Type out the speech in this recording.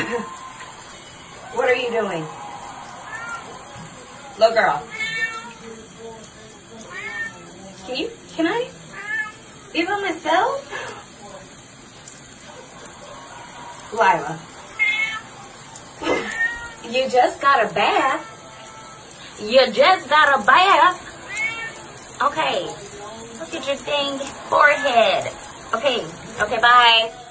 What are you doing? Little girl. Can I be by myself? Laila. You just got a bath. You just got a bath. Okay. Look at your dang forehead. Okay, bye.